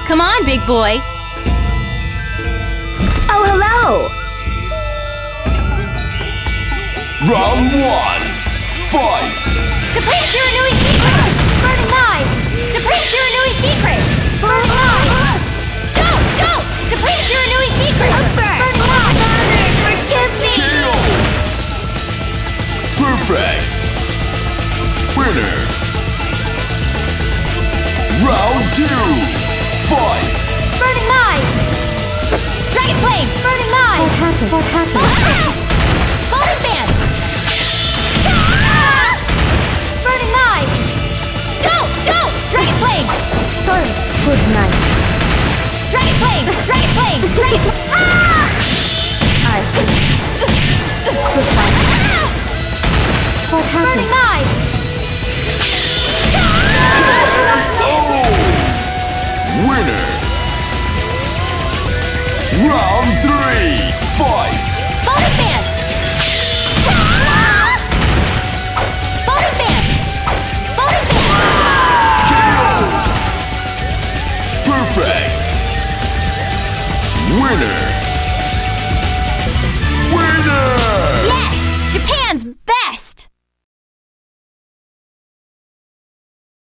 Come on, big boy. Oh, hello! Round 1. Fight! Supreme Shiranui secret! Burning Mai! Supreme Shiranui secret! Burning Mai! Go! Supreme Shiranui secret! Burning Mai! Forgive me! KO! Perfect! Winner! Round 2. Fight! Burning Mai! Dragon Flame! Burning Mai! What happened? Golden Band! Burning Mai! Go! Dragon Flame! Sorry. Good night. Dragon Flame! Goodbye. What happened? Burning Mai! Oh! Winner! Round 3. Fight! Golden Band! Golden Band! KO! Perfect! Winner!